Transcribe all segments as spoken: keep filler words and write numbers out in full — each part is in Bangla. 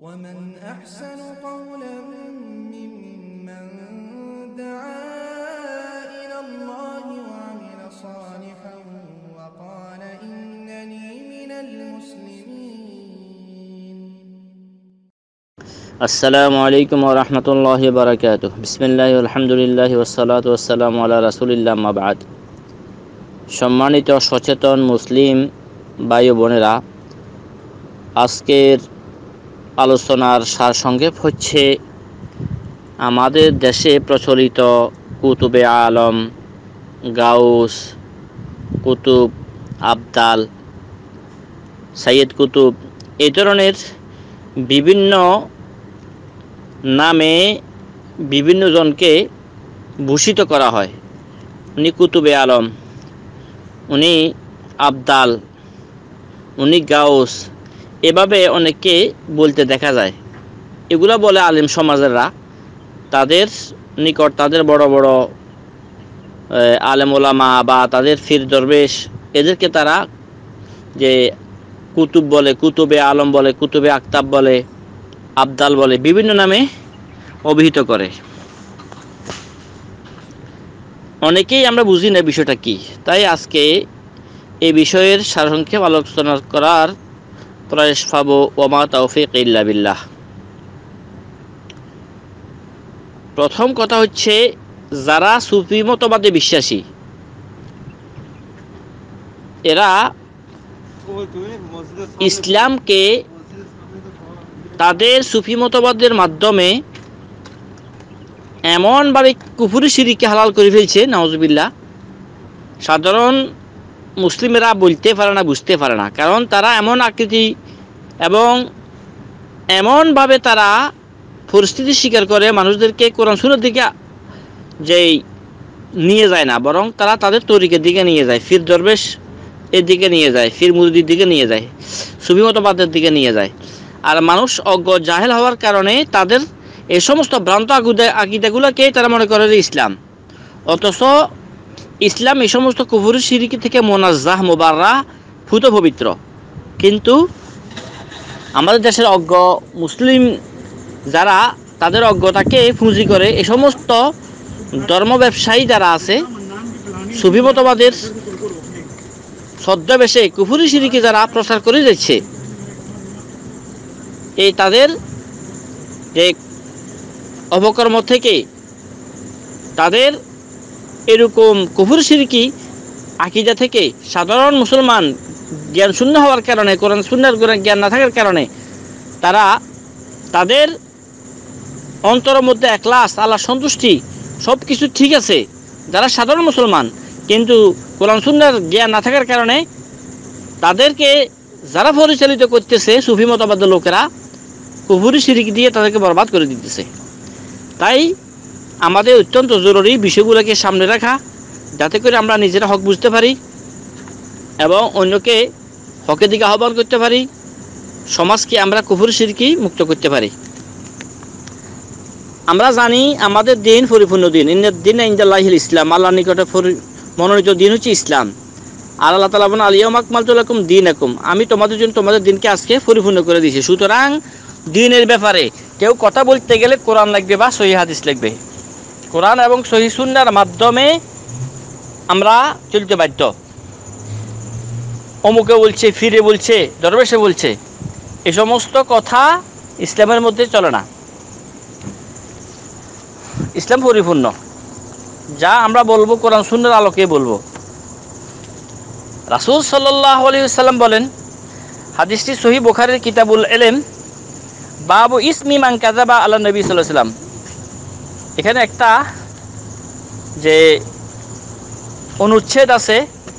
ومن أحسن قولا ممن دعا إلى الله وعمل صالحا وقال إنني من المسلمين. السلام عليكم ورحمة الله وبركاته. بسم الله والحمد لله والصلاة والسلام على رسول الله ما بعد. সম্মানিত সচেতন মুসলিম ভাই ও বোনেরা, আজকের আলোচনার সারসংক্ষেপ হচ্ছে আমাদের দেশে প্রচলিত কুতুবে আলম, গাউস, কুতুব, আবদাল, সাইয়্যিদ কুতুব এই ধরনের বিভিন্ন নামে বিভিন্ন জনকে ভূষিত করা হয়। উনি কুতুবে আলম, উনি আবদাল, উনি গাউস, এভাবে অনেককে বলতে দেখা যায়। এগুলা বলে আলেম সমাজেররা, তাদের নিকট তাদের বড় বড় আলেম ওলামা বা তাদের ফির দরবেশ, এদেরকে তারা যে কুতুব বলে, কুতুবে আলম বলে, কুতুবে আকতাব বলে, আবদাল বলে, বিভিন্ন নামে অভিহিত করে। অনেকেই আমরা বুঝি না বিষয়টা কি, তাই আজকে এই বিষয়ের সারসংক্ষেপ আলোচনা করার প্রয়াস পাবো। ওমা তাওফিক ইল্লা বিল্লাহ। প্রথম কথা হচ্ছে, যারা সুফি মতবাদে বিশ্বাসী, এরা ইসলামকে তাদের সুফি মতবাদের মাধ্যমে এমনভাবে কুফরি শিরকে হালাল করে ফেলছে, নাউজুবিল্লাহ, সাধারণ মুসলিমেরা বলতে পারে না, বুঝতে পারে না। কারণ তারা এমন আকৃতি এবং এমনভাবে তারা পরিস্থিতি স্বীকার করে মানুষদেরকে কোরআন সুন্নাহর দিকে যেই নিয়ে যায় না, বরং তারা তাদের তরিকের দিকে নিয়ে যায়, ফির দরবেশ এর দিকে নিয়ে যায়, ফির মুরিদির দিকে নিয়ে যায়, সুফি মতবাদের দিকে নিয়ে যায়। আর মানুষ অজ্ঞ জাহেল হওয়ার কারণে তাদের এই সমস্ত ভ্রান্ত আকীদাগুলোকে তারা মনে করে যে ইসলাম, অথচ ইসলাম এই সমস্ত কুফরি শিরকি থেকে মোনাজ্জাহ, মুবাররা, ফুত পবিত্র। কিন্তু আমাদের দেশের অজ্ঞ মুসলিম যারা, তাদের অজ্ঞতাকে পুঁজি করে এই সমস্ত ধর্ম ব্যবসায়ী যারা আছে, সুফি মতবাদের ছদ্মবেশে কুফরি শিরকি যারা প্রচার করে যাচ্ছে, এই তাদের যে অপকর্ম থেকে তাদের এরকম কুফরি শিরকি আকীদা থেকে সাধারণ মুসলমান জ্ঞান শূন্য হওয়ার কারণে, কোরআন সুন্নাহর জ্ঞান না থাকার কারণে তারা তাদের অন্তরের মধ্যে একলাস, আল্লাহর সন্তুষ্টি সব কিছু ঠিক আছে, যারা সাধারণ মুসলমান, কিন্তু কোরআন সুন্নাহর জ্ঞান না থাকার কারণে তাদেরকে যারা পরিচালিত করতেছে সুফি মতবাদের লোকেরা, কুফরি শিরকি দিয়ে তাদেরকে বরবাদ করে দিতেছে। তাই আমাদের অত্যন্ত জরুরি বিষয়গুলোকে সামনে রাখা, যাতে করে আমরা নিজেরা হক বুঝতে পারি এবং অন্যকে হকের দিকে আহ্বান করতে পারি, সমাজকে আমরা কুফরি শিরকি মুক্ত করতে পারি। আমরা জানি আমাদের দিন পরিপূর্ণ দিন, ইন্নাদ দীনা ইনদাল্লাহিল ইসলাম, আল্লাহর নিকটে মনোনীত দিন হচ্ছে ইসলাম। আর আল্লাহ তাআলা বলেন, আল ইয়াউমা আকমালতু লাকুম দীনাকুম, আমি তোমাদের জন্য তোমাদের দিনকে আজকে পরিপূর্ণ করে দিয়েছি। সুতরাং দিনের ব্যাপারে কেউ কথা বলতে গেলে কোরআন লাগবে বা সহিহ হাদিস লাগবে। কোরআন এবং সহিহ সুন্নাহর মাধ্যমে আমরা চলতে বাধ্য। অমুকে বলছে, ফিরে বলছে, দরবেশে বলছে, এই সমস্ত কথা ইসলামের মধ্যে চলে না। ইসলাম পরিপূর্ণ, যা আমরা বলবো কোরআন সুন্নাহর আলোকে বলবো। রাসূল সাল্লাল্লাহু আলাইহি ওয়াসাল্লাম বলেন, হাদিসটি সহিহ বুখারীর কিতাবুল ইলম, বাবু ইসমি মান কাযাবা আলা নবী সাল্লাল্লাহু আলাইহি ওয়াসাল্লাম। এখানে একটা যে অনুচ্ছেদ আছে,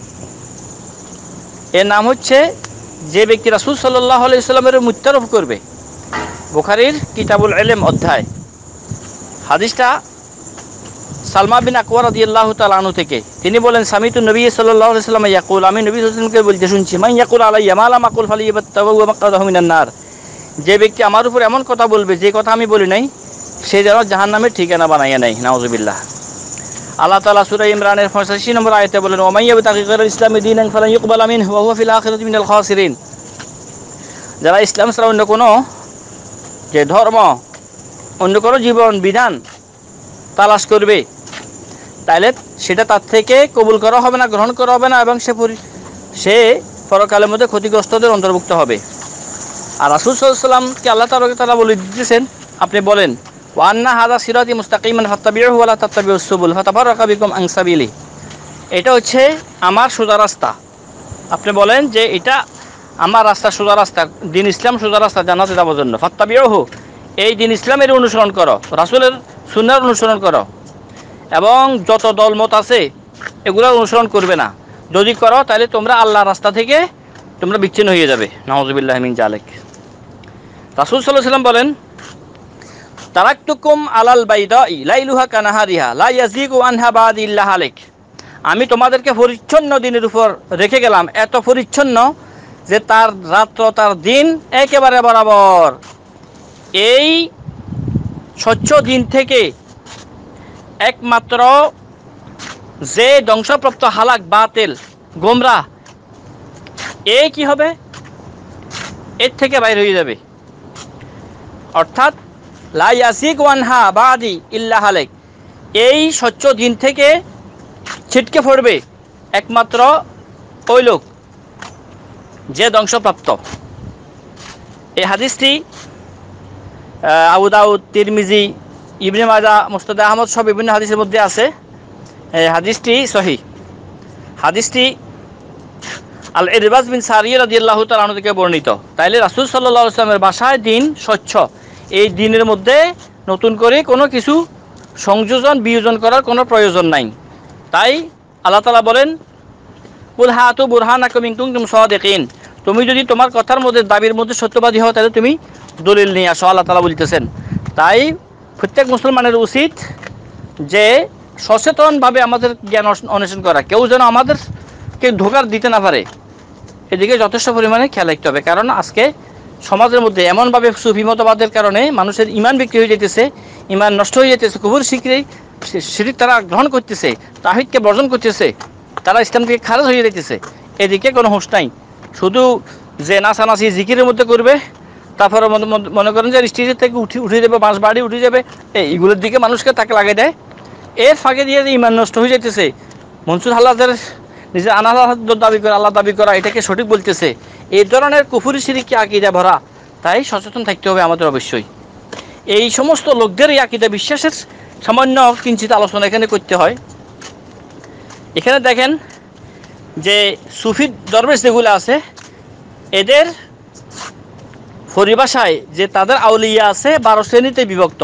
এর নাম হচ্ছে যে ব্যক্তি রাসূল সাল্লাল্লাহু আলাইহি ওয়াসাল্লামের মিথ্যারোপ করবে। বুখারীর কিতাবুল ইলম অধ্যায়। হাদিসটা সালমা বিন আকওয়া রাদিয়াল্লাহু তাআলা আনহু থেকে। তিনি বলেন, সামিতু নবী সাল্লাল্লাহু আলাইহি ওয়াসাল্লাম ইয়াকুল, আমি নবী সাল্লাল্লাহু আলাইহি ওয়াসাল্লামকে বলতে শুনছি, মান ইয়াকুল আলাইয়া মা লাম আকুল ফালিয়াবাত্তাওয়া মাকআদাহু মিনান নার, যে ব্যক্তি আমার উপর এমন কথা বলবে যে কথা আমি বলি নাই, সে যেন জাহান্নামের ঠিকানা বানাইয়া নেয়। নাউজুবিল্লাহ। আল্লাহ তাআলা সূরা ইমরানের পঁচাশি নম্বর আয়াতে বলেন, ওয়া মান ইয়াবতাগি গায়রা ইসলামি দীনান ফালান ইউকবালা মিনহু ওয়া হুয়া ফিল আখিরাতি মিনাল খাসিরিন, যারা ইসলাম ছাড়া অন্য কোনো যে ধর্ম অন্য কোনো জীবন বিধান তালাশ করবে, তাহলে সেটা তার থেকে কবুল করা হবে না, গ্রহণ করা হবে না, এবং সে সে পরকালের মধ্যে ক্ষতিগ্রস্তদের অন্তর্ভুক্ত হবে। আর রাসূল সাল্লাল্লাহু আলাইহি ওয়াসাল্লামকে আল্লাহ তাআলা বলে দিতেছেন, আপনি বলেন ওয়া আন্না হাযা সিরাতি মুস্তাকিমান ফাত্তাবিউহু ওয়া লা তাত্তাবিউস সুবুল ফাতাফাররাকা বিকুম আন সাবিলি। এটা হচ্ছে আমার সোজা রাস্তা। আপনি বলেন যে এটা আমার রাস্তা, সোজা রাস্তা, দিন ইসলাম সোজা রাস্তা জান্নাতে যাওয়ার জন্য। ফাত্তাবিউহু, এই দিন ইসলামের অনুসরণ করো, রাসূলের সুন্নাহর অনুসরণ করো, এবং যত দলমত আছে এগুলোর অনুসরণ করবে না। যদি করো তাহলে তোমরা আল্লাহর রাস্তা থেকে তোমরা বিচ্ছিন্ন হয়ে যাবে। নাউযুবিল্লাহি মিন যালিক। রাসূল সাল্লাল্লাহু আলাইহি ওয়াসাল্লাম বলেন, তারাকতুকুম আলাল বাইদাই লাইলুহা কানাহারিহা লা ইয়াজিগু আনহা বাদি ইল্লা হালিক। আমি তোমাদেরকে পরিচ্ছন্ন দিনের উপর রেখে গেলাম, এত পরিচ্ছন্ন যে তার রাত্র তার দিন একেবারে বরাবর। এই স্বচ্ছ দিন থেকে একমাত্র যে ধ্বংসপ্রাপ্ত হালাক, বাতিল, গোমরাহ, এই কি হবে, এর থেকে বাইর হয়ে যাবে। অর্থাৎ লা ইয়াজিগু আনহা বাদি ইল্লা হালিক, এই স্বচ্ছ দিন থেকে ছিটকে পড়বে একমাত্র ওই লোক যে ধ্বংসপ্রাপ্ত। এই হাদিসটি আবু দাউদ, তিরমিজি, ইবনে মাজাহ, মুসনাদ আহমদ সব বিভিন্ন হাদিসের মধ্যে আছে। এই হাদিসটি সহিহ। হাদিসটি আল ইরবাজ বিন সারিয়া রাদিয়াল্লাহু তাআলা আনহু থেকে বর্ণিত। তাইলে রাসূল সাল্লাল্লাহু আলাইহি ওয়াসাল্লামের ভাষায় দিন স্বচ্ছ, এই দিনের মধ্যে নতুন করে কোনো কিছু সংযোজন বিয়োজন করার কোনো প্রয়োজন নাই। তাই আল্লাহ তাআলা বলেন, কুল হাতু বুরহানাকুম ইন কুনতুম সাদিকিন, তুমি যদি তোমার কথার মধ্যে, দাবির মধ্যে সত্যবাদী হও, তাহলে তুমি দলিল নিয়ে আসো, আল্লাহ তাআলা বলতেছেন। তাই প্রত্যেক মুসলমানের উচিত যে সচেতনভাবে আমাদের জ্ঞান অন্বেষণ করা, কেউ যেন আমাদেরকে ধোঁকা দিতে না পারে, এদিকে যথেষ্ট পরিমাণে খেয়াল রাখতে হবে। কারণ আজকে সমাজের মধ্যে এমনভাবে সুফি মতবাদের কারণে মানুষের ইমান বিক্রি হয়ে যেতেছে, ইমান নষ্ট হয়ে যেতেছে, কুফর শিরক শিরক তারা গ্রহণ করতেছে, তাওহীদকে বর্জন করতেছে, তারা ইসলাম থেকে খারেজ হয়ে যেতেছে। এদিকে কোনো হুঁশ নাই। শুধু যে নাচানাচি জিকিরের মধ্যে করবে, তারপরে মনে করেন যে স্টেজের থেকে উঠে উঠে যাবে, বাঁশ বাড়ি উঠে যাবে, এইগুলোর দিকে মানুষকে তাকে লাগিয়ে দেয়। এর ফাঁকে দিয়ে যে ইমান নষ্ট হয়ে যেতেছে, মনসুর আল্লাহদের নিজে আনাল্লাহ দাবি করা, আল্লাহ দাবি করা, এটাকে সঠিক বলতেছে, এই ধরনের কুফরি শিরকি আকীদা ভরা। তাই সচেতন থাকতে হবে আমাদের অবশ্যই। এই সমস্ত লোকদের এই আকীদা বিশ্বাসের সামান্য কিঞ্চিত আলোচনা এখানে করতে হয়। এখানে দেখেন যে সুফি দরবেশ যেগুলো আছে, এদের পরিভাষায় যে তাদের আউলিয়া আছে বারো শ্রেণীতে বিভক্ত।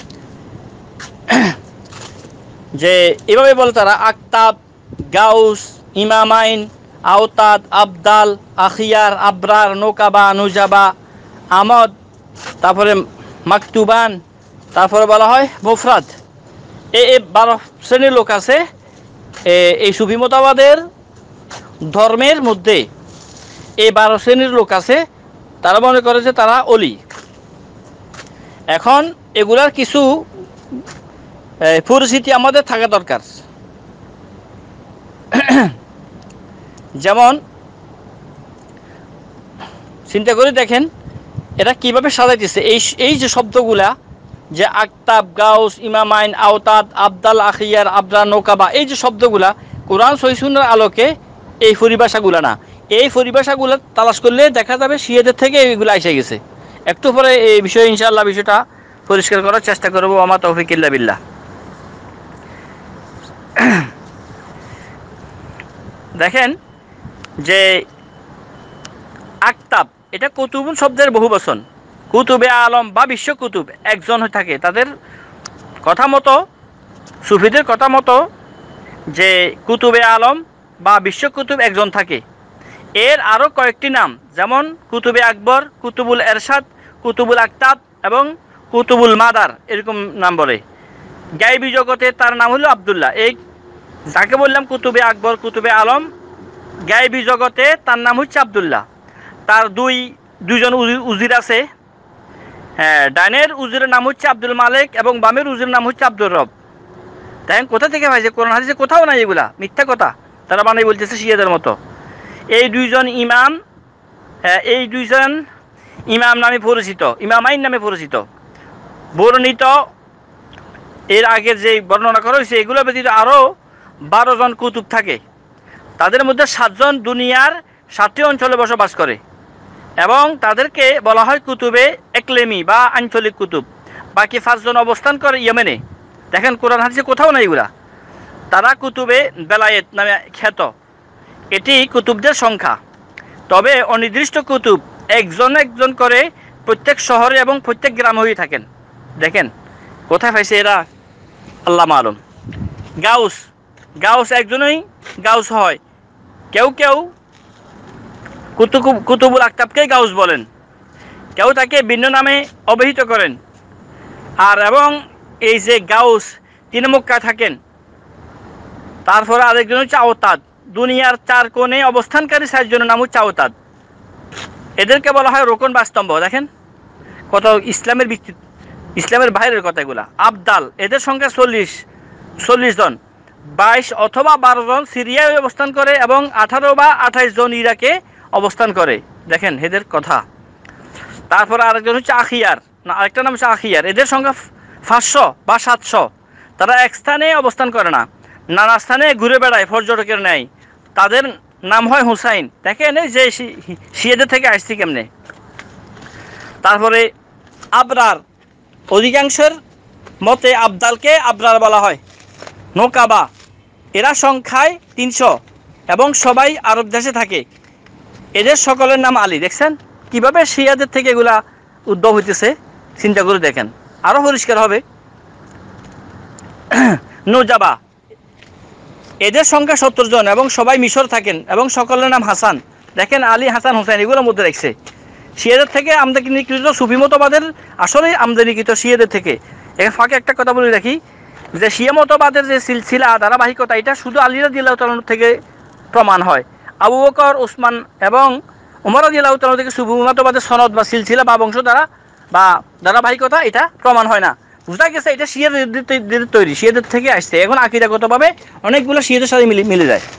যে এভাবে বলে তারা, আকতাব, গাউস, ইমামাইন, আওতাদ, আবদাল, আখিয়ার, আবরার, নোকাবা, নুজাবা, আমদ, তারপরে মাকতুবান, তারপরে বলা হয় মুফরাদ। এই বারো শ্রেণীর লোক আছে এই সুফি মতবাদের ধর্মের মধ্যে। এই বারো শ্রেণীর লোক আছে, তারা মনে করে যে তারা অলি। এখন এগুলার কিছু পরিস্থিতি আমাদের থাকা দরকার। যেমন চিন্তা করে দেখেন এরা কিভাবে সাজাইতেছে এই এই যে শব্দগুলা, যে আকতাব, গাউস, ইমামাইন, আওতাদ, আবদাল, আখিয়ার, আবরা, নৌকাবা, এই যে শব্দগুলা কোরআন সহিহ সুন্নাহর আলোকে এই পরিভাষাগুলা না, এই পরিভাষাগুলো তালাশ করলে দেখা যাবে শিয়াদের থেকে এইগুলো এসে গেছে। একটু পরে এই বিষয়ে ইনশাআল্লাহ বিষয়টা পরিষ্কার করার চেষ্টা করবো। আমার তৌফিক ইল্লা বিল্লাহ। দেখেন যে আকতাব, এটা কুতুবুন শব্দের বহু বচন। কুতুবে আলম বা বিশ্ব কুতুব একজন হয়ে থাকে। তাদের কথা মতো, সুফিদের কথা মতো, যে কুতুবে আলম বা বিশ্ব কুতুব একজন থাকে। এর আরও কয়েকটি নাম, যেমন কুতুবে আকবর, কুতুবুল এরশাদ, কুতুবুল আকতাব এবং কুতুবুল মাদার, এরকম নাম বলে। গায়বী জগতে তার নাম হলো আবদুল্লাহ। এই যাকে বললাম কুতুবে আকবর, কুতুবে আলম, গায়বী জগতে তার নাম হচ্ছে আবদুল্লাহ। তার দুই দুইজন উজির আছে। হ্যাঁ, ডাইনের উজিরের নাম হচ্ছে আব্দুল মালিক এবং বামের উজিরের নাম হচ্ছে আব্দুর রব। তাই কোথা থেকে ভাইছে? কোরআন হাদিসে কোথাও নাই, এগুলা মিথ্যা কথা তারা বানাই বলতেছে শিয়াদের মতো। এই দুইজন ইমাম, এই দুইজন ইমাম নামে পরিচিত, ইমামাইন নামে পরিচিত। বর্ণিত এর আগের যে বর্ণনা করা হয়েছে এগুলো ব্যতীত আরও বারো জন কুতুব থাকে। তাদের মধ্যে সাতজন দুনিয়ার সাতটি অঞ্চলে বসবাস করে এবং তাদেরকে বলা হয় কুতুবে একলেমি বা আঞ্চলিক কুতুব। বাকি পাঁচজন অবস্থান করে ইয়েমেনে। দেখেন কোরআন হাদিসে কোথাও নাই এগুলা। তারা কুতুবে বেলায়েত নামে খ্যাত। এটি কুতুবদের সংখ্যা। তবে অনির্দিষ্ট কুতুব একজন একজন করে প্রত্যেক শহরে এবং প্রত্যেক গ্রামে হয়ে থাকেন। দেখেন কোথায় পাইছে এরা, আল্লাহ মালুম। গাউস, গাউস একজনই গাউস হয়। কেউ কেউ কুতুব কুতুবুল আকতাবকেই গাউস বলেন, কেউ তাকে ভিন্ন নামে অভিহিত করেন। আর এবং এই যে গাউস তিনি মক্কায় থাকেন। তারপরে আরেকজন হচ্ছে আওতাদ, দুনিয়ার চার কোণে অবস্থানকারী চারজনের নাম হচ্ছে আওতাদ। এদেরকে বলা হয় রোকন বা স্তম্ভ। দেখেন কত ইসলামের ভিত্তি, ইসলামের বাইরের কথা এগুলা। আবদাল, এদের সংখ্যা চল্লিশ চল্লিশ জন, বাইশ অথবা বারো জন সিরিয়ায় অবস্থান করে এবং আঠারো বা আঠাইশ জন ইরাকে অবস্থান করে। দেখেন এদের কথা। তারপরে আরেকজন হচ্ছে আখিয়ার, না আরেকটা নাম হচ্ছে আখিয়ার। এদের সংখ্যা পাঁচশো বা সাতশো। তারা এক স্থানে অবস্থান করে না, নানা স্থানে ঘুরে বেড়ায় পর্যটকের ন্যায়। তাদের নাম হয় হুসাইন। দেখেন যে শিয়াদের থেকে আসছি কেমনে। তারপরে আবরার, অধিকাংশের মতে আবদালকে আবরার বলা হয়। নোকাবা, এরা সংখ্যায় তিনশো এবং সবাই আরব দেশে থাকে। এদের সকলের নাম আলী। দেখছেন কিভাবে শিয়াদের থেকে এগুলা উদ্ভব হইতেছে, চিন্তা করে দেখেন, আরও পরিষ্কার হবে। নোজাবা, এদের সংখ্যা সত্তর জন এবং সবাই মিশর থাকেন এবং সকলের নাম হাসান। দেখেন আলী, হাসান, হোসেন এগুলোর মধ্যে রাখছে। শিয়াদের থেকে আমদানিকৃত সুফি মতবাদের আসলে আমদানিকৃত শিয়াদের থেকে। এখানে ফাঁকে একটা কথা বলে রাখি যে শিয়া মতবাদের যে সিলসিলা ধারাবাহিকতা এটা শুধু আলী রাদিয়াল্লাহু তাআলা থেকে প্রমাণ হয়। আবু বকর, ওসমান এবং ওমর রাদিয়াল্লাহু তাআলা থেকে সুফি মতবাদের সনদ বা সিলসিলা বা বংশ দ্বারা বা ধারাবাহিকতা এটা প্রমাণ হয় না। বুঝা গেছে এটা শিয়াদের তৈরি, শিয়াদের থেকে আসছে। এখন আকীদাগতভাবে অনেকগুলো শিয়াদের সাথে মিলে মিলে যায়।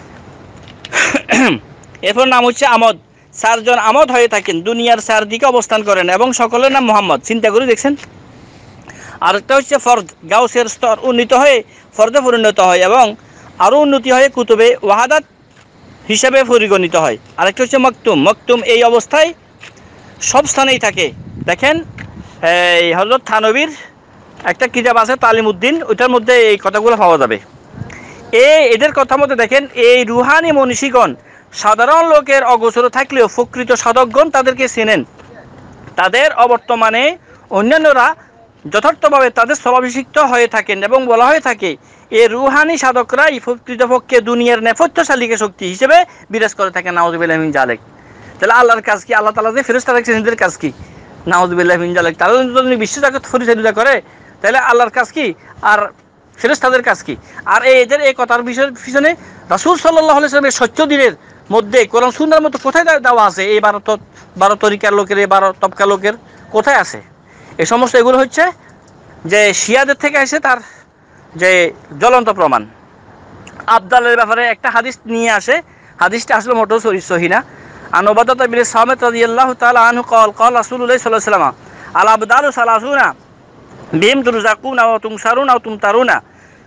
এরপর নাম হচ্ছে আমদ। চারজন আমদ হয়ে থাকেন, দুনিয়ার চারদিকে অবস্থান করেন এবং সকলের নাম মোহাম্মদ। চিন্তা করে দেখছেন। আরেকটা হচ্ছে ফরদ, গাউসের স্তর উন্নীত হয়ে ফরদে পরিণত হয় এবং আরও উন্নতি হয়ে কুতুবে ওয়াহাদাত হিসাবে পরিগণিত হয়। আরেকটা হচ্ছে মকতুম, মকতুম এই অবস্থায় সব স্থানেই থাকে। দেখেন এই হযরত থানবীর একটা কিতাব আছে তালিমউদ্দিন, ওইটার মধ্যে এই কথাগুলো পাওয়া যাবে। এই এদের কথা মতো দেখেন এই রুহানি মনীষীগণ সাধারণ লোকের অগোচর থাকলেও প্রকৃত সাধকগণ তাদেরকে চেনেন। তাদের অবর্তমানে অন্যান্যরা যথার্থভাবে তাদের স্থলাভিষিক্ত হয়ে থাকেন এবং বলা হয়ে থাকে এই রুহানি সাধকরাই প্রকৃতপক্ষে দুনিয়ার নেপথ্যশালীকে শক্তি হিসেবে বিরাজ করে থাকেন। নাউযুবিল্লাহি মিন জালিক। তাহলে আল্লাহর কাজ কি? আল্লাহ তাআলা যে ফেরেশতা রাখছেন এদের কাজ কি? নাউযুবিল্লাহি মিন জালিক। তারা যদি বিশ্বজগৎ পরিচালিত করে তাহলে আল্লাহর কাজ কি আর ফেরেশতাদের কাজ কি? আর এই এদের এই কথার বিষয়ের পিছনে রাসূল সাল্লাল্লাহু আলাইহি ওয়াসাল্লামের সত্য দিনের মধ্যে কোরআন সুন্নাহর মতো কোথায় দেওয়া আছে? এই বারো বারো তরিকার লোকের, এই বারো তবকা লোকের কোথায় আছে? এই সমস্ত এগুলো হচ্ছে যে শিয়াদের থেকে আসে তার যে জ্বলন্ত প্রমাণ। আবদালের ব্যাপারে একটা হাদিস নিয়ে আসে, হাদিসটা আসলে মোটেও সহিহ না। আন উবাদাহ বিন সামিত রাদিয়াল্লাহু তাআলা আনহু قال قال রাসূলুল্লাহ সাল্লাল্লাহু আলাইহি ওয়াসাল্লাম আল আবদালু সালাসুনা বিহিম তুরজাকুনা ওয়া তুমসারুনা ওয়া তুমতারুনা।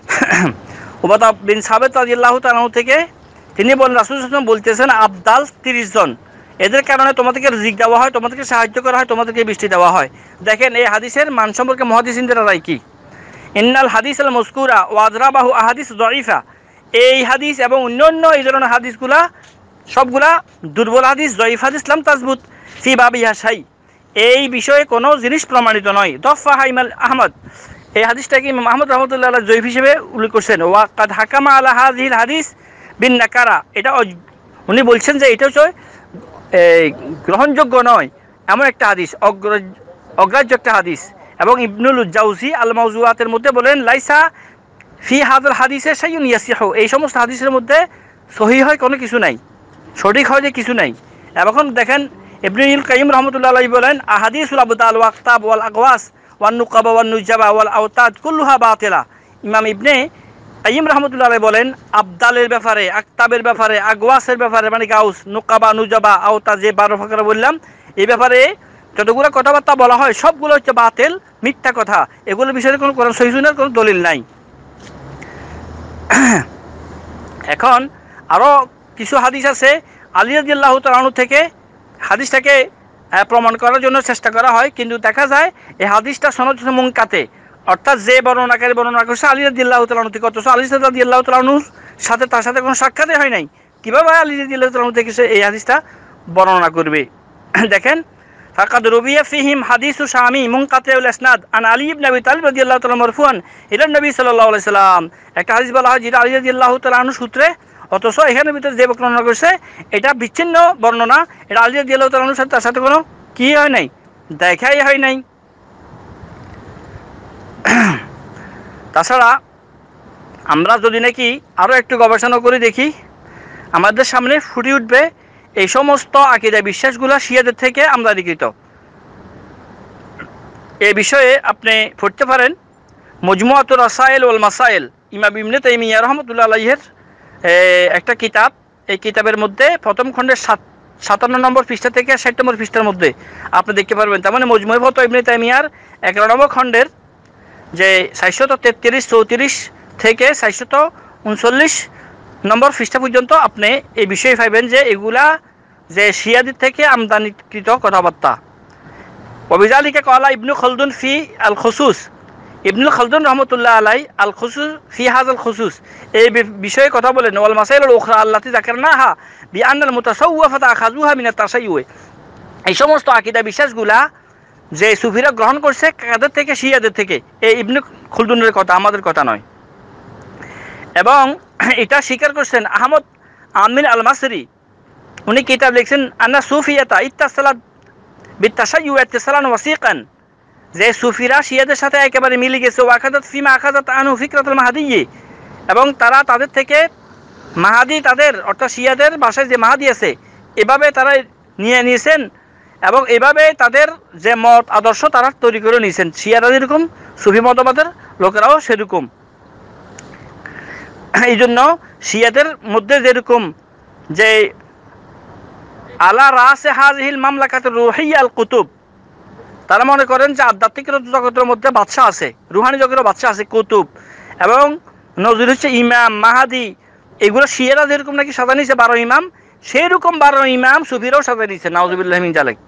উবাদাহ বিন সামিত রাদিয়াল্লাহু তাআলা থেকে তিনি বলেন রাসূল সাল্লাল্লাহু আলাইহি ওয়াসাল্লাম বলতেছেন আবদাল তিরিশ জন, এদের কারণে তোমাদেরকে রিজিক দেওয়া হয়, তোমাদেরকে সাহায্য করা হয়, তোমাদেরকে বৃষ্টি দেওয়া হয়। দেখেন এই হাদিসের মান সম্পর্কে মুহাদ্দিসিনদের রায় কি? ইন্নাল হাদিস আল মজকুরা ওয়া আযরাবাহু আহাদিস দাঈফা। এই হাদিস এবং অন্যান্য এই ধরনের হাদিসগুলা সবগুলা দুর্বল হাদিস, দাঈফ হাদিস, লাম তাসবুত ফি বাবিহা শাই। এই বিষয়ে কোনো জিনিস প্রমাণিত নয়। দফা হাইমাল আহমদ, এই হাদিসটাকে ইমাম আহমদ রাহমাতুল্লাহ আলাইহি দাঈফ হিসেবে উল্লেখ করছেন। ওয়া কাদ হাকামা আলা হাযিহিল হাদিস বিন নাকারা, এটা উনি বলছেন যে এটা হচ্ছে এই গ্রহণযোগ্য নয় এমন একটা হাদিস, অগ্রাহ্য একটা হাদিস। এবং ইবনুল জাউজি আল মাওজুআতের মধ্যে বলেন লাইসা ফি হাযাল হাদিসে শাইউন ইয়াসিহু, এই সমস্ত হাদিসের মধ্যে সহিহ হয় কোনো কিছু নাই, সঠিক হয় যে কিছু নাই। এখন দেখেন ইবনুল কাইয়িম রাহমাতুল্লাহ আলাইহি বলেন আহাদিসুল আবদাল ওয়া আকতাব ওয়াল আগওয়াস ওয়ান নুকাবা ওয়ান নুজাবা ওয়াল আওতাদ কুল্লুহা বাতিলা। ইমাম ইবনে কাইয়িম রাহমাতুল্লাহ আলাইহি বলেন আবদালের ব্যাপারে, আকতাবের ব্যাপারে, আগওয়াসের ব্যাপারে মানে গাউস, নুকাবা, নুজাবা, আওতাদ যে বারো প্রকার বললাম এই ব্যাপারে যতগুলো কথাবার্তা বলা হয় সবগুলো হচ্ছে বাতিল, মিথ্যা কথা। এগুলোর বিষয়ে কোনো কোরআন সহিহ সুন্নাহর কোনো দলিল নাই। এখন আরও কিছু হাদিস আছে আলী রাদিয়াল্লাহু তাআলা আনহু থেকে, হাদিসটাকে প্রমাণ করার জন্য চেষ্টা করা হয়, কিন্তু দেখা যায় এই হাদিসটা সনদ মুনকাতে, অর্থাৎ যে বর্ণনাকারী বর্ণনা করছে আলী রাদিয়াল্লাহু তাআলা আনহু থেকে, অথচ আলী রাদিয়াল্লাহু তাআলা আনহুর সাথে তার সাথে কোনো সাক্ষাৎই হয় নাই। কীভাবে আলী রাদিয়াল্লাহু তাআলা আনহু থেকে সে এই হাদিসটা বর্ণনা করবে? দেখেন, ফাকাদ রুবিয়া ফিহিম হাদিসু শামি মুনকাতিউল ইসনাদ আন আলী ইবনে আবি তালিব রাদিয়াল্লাহু তাআলা মারফুআন ইলা নবী সাল্লাল্লাহু আলাইহি সাল্লাম। একটা হাদিস বলা হয় যেটা আলী রাদিয়াল্লাহু তাআলা আনহু সূত্রে, অথচ এখানের ভিতরে যে বর্ণনা করছে এটা বিচ্ছিন্ন বর্ণনা, এটা আলী রাদিয়াল্লাহু তাআলা আনহুর সাথে তার সাথে কোনো কি হয় নাই, দেখাই হয় নাই। তাছাড়া আমরা যদি নাকি আরও একটু গবেষণা করে দেখি, আমাদের সামনে ফুটে উঠবে এই সমস্ত আকীদা বিশ্বাসগুলো শিয়াদের থেকে আমদানিকৃত। এ বিষয়ে আপনি পড়তে পারেন মজমুআতুর রাসাইল ওয়াল মাসাইল, ইমাম ইবনে তাইমিয়া রাহমাতুল্লাহ আলাইহির একটা কিতাব। এই কিতাবের মধ্যে প্রথম খণ্ডের সাত সাতান্ন নম্বর পৃষ্ঠা থেকে ষাট নম্বর পৃষ্ঠার মধ্যে আপনি দেখতে পারবেন। তার মানে মজমুয়ে ফতোয়া ইবনে তাইমিয়ার এগারো নম্বর খণ্ডের যে চারশত তেত্রিশ চৌত্রিশ থেকে চারশত উনচল্লিশ নম্বর পৃষ্ঠা পর্যন্ত আপনি এই বিষয়ে পাইবেন যে এগুলা যে শিয়াদের থেকে আমদানিকৃত কথাবার্তা। ওবিজালিকা ক্বালা ইবনু খালদুন ফি আল খুসুস, ইবনুল খালদুন রহমতুল্লাহ আলাই আল খুসুস ফি হাযাল খুসুস, এই বিষয়ে কথা বলেন। ওয়াল মাসাইলুল উখরা আল্লাতী যাকারনাহা বিআন্নাল মুতাসাউওয়িফা আখাযুহা মিনাত তাসাইয়্যুহ, এই সমস্ত আকীদা বিশ্বাসগুলা যে সুফিরা গ্রহণ করছে কাদের থেকে? শিয়াদের থেকে। এই ইবনে খালদুনের কথা, আমাদের কথা নয়। এবং এটা স্বীকার করছেন আহমদ আমিন আল মাসরি, উনি কিতাব লিখছেন আন্না সুফিয়াতা ইত্তাসালাত বিতাসাইয়্যু ইত্তিসালান ওয়াসিকান, যে সুফিরা শিয়াদের সাথে একেবারে মিলে গেছে। ওয়াখাদাত ফিমা আখাদাত আনহু ফিকরাতুল মাহদিয়্যি, এবং তারা তাদের থেকে মাহাদি, তাদের অর্থাৎ শিয়াদের ভাষায় যে মাহাদি আছে এভাবে তারা নিয়ে নিয়েছেন, এবং এভাবে তাদের যে মত আদর্শ তারা তৈরি করে নিয়েছেন। শিয়ারা যেরকম সুফি মতবাদের লোকেরাও সেরকম। এই জন্য শিয়াদের মধ্যে যেরকম যে আলা রাসে হাযিহিল মামলাকাতুর রুহিয়্যা আল কুতুব, তারা মনে করেন যে আধ্যাত্মিক জগতের মধ্যে বাদশা আছে, রুহানি জগতের বাদশা আছে কুতুব, এবং নজির হচ্ছে ইমাম মাহাদি। এগুলো শিয়ারা যেরকম নাকি সাজা নিয়েছে বারো ইমাম, সেই রকম বারো ইমাম সুফিরাও সাজা নিয়েছে, নাউযুবিল্লাহি মিন যালিক।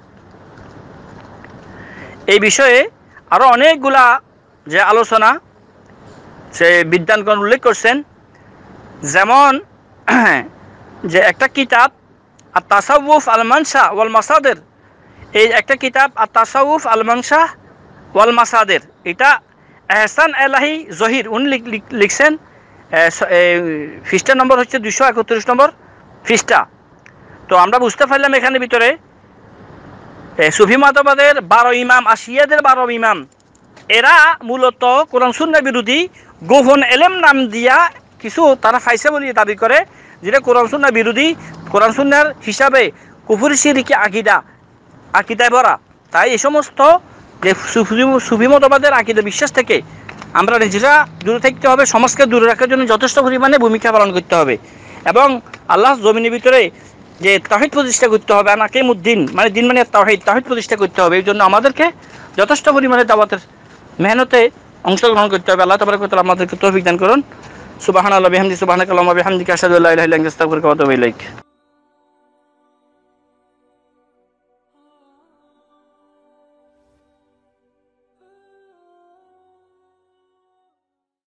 এই বিষয়ে আরও অনেকগুলা যে আলোচনা সে বিদ্বানগণ উল্লেখ করছেন, যেমন যে একটা কিতাব আর তাসাউফ আল মানশা ওয়াল মাসাদের, এই একটা কিতাব আর তাসাউফ আল মানশা ওয়াল মাসাদের, এটা এহসান এলাহি জহির উনি লিখছেন। পৃষ্ঠা নম্বর হচ্ছে দুইশো একত্রিশ নম্বর পৃষ্ঠা। তো আমরা বুঝতে পারলাম এখানে ভিতরে সুফি মতবাদের বারো ইমাম আর শিয়াদের বারো ইমাম, এরা মূলত কোরআন সুন্নাহ বিরোধী গোপন এলেম নাম দিয়া কিছু তারা ফাইসা বলে দাবি করে, যেটা কোরআন সুন্নাহ বিরোধী, কোরআন সুন্নাহর হিসাবে কুফরি শিরকি আকীদা আকীদায় ভরা। তাই এই সমস্ত যে সুফি মতবাদের আকীদা বিশ্বাস থেকে আমরা নিজেরা দূরে থাকতে হবে, সমাজকে দূরে রাখার জন্য যথেষ্ট পরিমাণে ভূমিকা পালন করতে হবে, এবং আল্লাহ জমিনের ভিতরে যে তাওহীদ প্রতিষ্ঠা করতে হবে, আনাকিমুদ্দিন মানে দিন মানে তাওহীদ, তাওহীদ প্রতিষ্ঠা করতে হবে। এই জন্য আমাদেরকে যথেষ্ট পরিমাণে দাওয়াতের মেহনতে অংশগ্রহণ করতে হবে। আল্লাহ তাবারক ওয়া তাআলা আমাদেরকে তৌফিক দান করুন। সুবহানাল্লাহি ওয়া বিহামদিহি, সুবহানাকাল্লাহুম্মা ওয়া বিহামদিকা, আশহাদু আল্লা ইলাহা ইল্লা আনতা, আস্তাগফিরুকা ওয়া আতুবু ইলাইক।